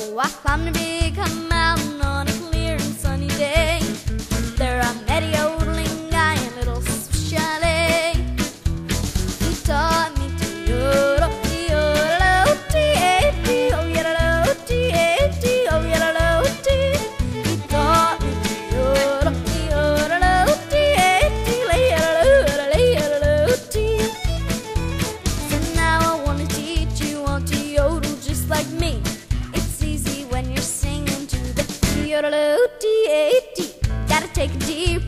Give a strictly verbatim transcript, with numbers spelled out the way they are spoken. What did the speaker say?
I climbed a big high mountain on a clear and sunny day. There I met a yodeling guy in a little chalet. He taught me to yodel, yodel, T-A-T, oh yodel, T-A-T, oh yodel, T. He taught me to yodel, yodel, T-A-T, yodel, yodel, T. So now I want to teach you all to yodel just like me. It's easy when you're singing to the yodel, T-A-T. Gotta take a deep